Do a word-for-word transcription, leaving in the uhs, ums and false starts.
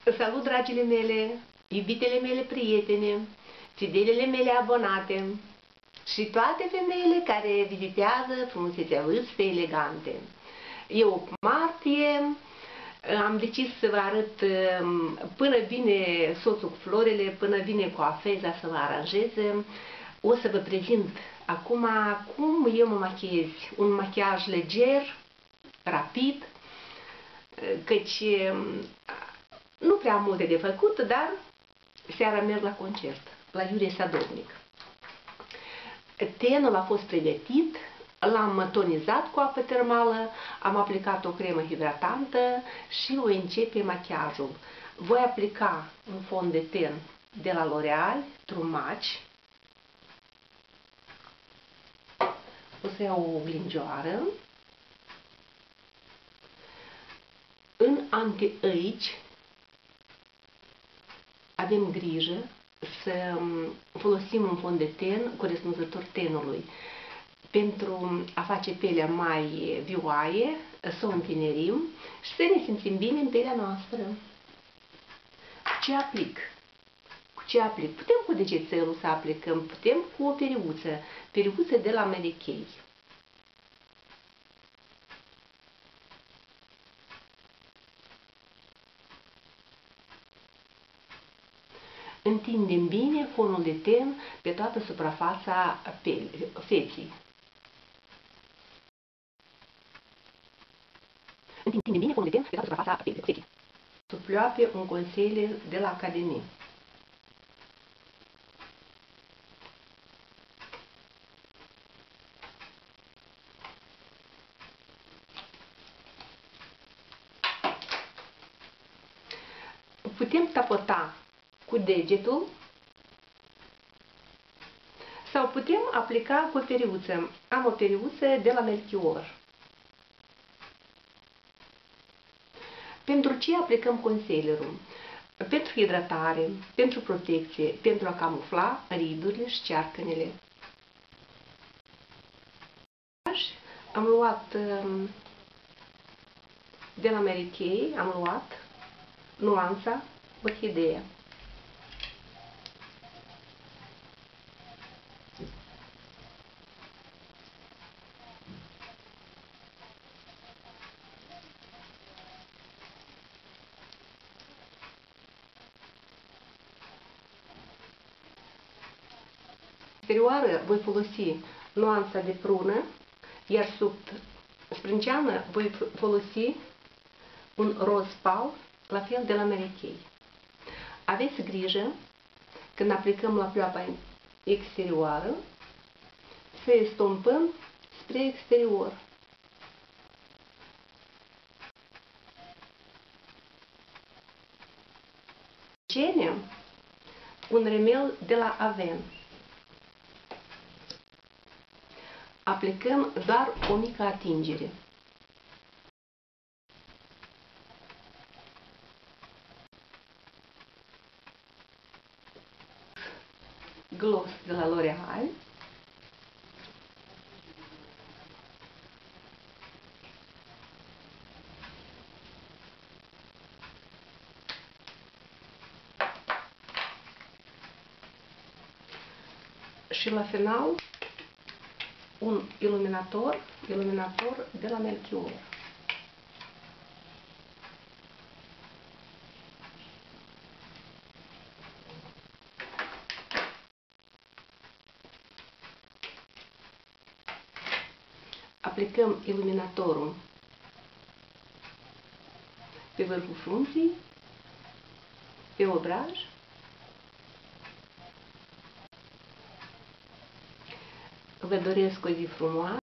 Salut, dragile mele, iubitele mele prietene, fidelele mele abonate și toate femeile care vizitează frumusețea vârstei elegante. E opt martie, am decis să vă arăt până vine soțul cu florele, până vine coafeza să vă aranjeze. O să vă prezint acum cum eu mă machiez. Un machiaj leger, rapid, căci nu prea multe de făcut, dar seara merg la concert, la Iurie Sadovnic. Tenul a fost pregătit, l-am tonizat cu apă termală, am aplicat o cremă hidratantă și voi începe machiajul. Voi aplica un fond de ten de la L'Oreal, Trumaci. O să iau o oglindioară. În anti-age avem grijă să folosim un fond de ten corespunzător tenului pentru a face pielea mai vioaie, să o întinerim și să ne simțim bine în pielea noastră. Cu ce aplic? Cu ce aplic? Putem cu degețelul să aplicăm, putem cu o periuță, periuță de la Mary Kay. Întindem bine fonul de ten pe toată suprafața feței. Întindem bine fonul de ten pe toată suprafața feței. Suploape un concealer de la Academie. Putem tapota cu degetul sau putem aplica cu o periuță. Am o periuță de la Melchior. Pentru ce aplicăm concealerul? Pentru hidratare, pentru protecție, pentru a camufla ridurile și cearcănele. Am luat de la Mary Kay, am luat nuanța Orhideea. Exterioară voi folosi nuanța de prună, iar sub sprânceană voi folosi un roz pal, la fel de la Mary Kay. Aveți grijă, când aplicăm la pleoapa exterioară, să estompăm spre exterior. Cenem un remel de la Aven. Aplicăm doar o mică atingere. Gloss de la L'Oreal. Și la final un iluminator, iluminator de la Melchior. Aplicăm iluminatorul pe vârful frunții, pe obraj. Vă doresc o zi frumoasă.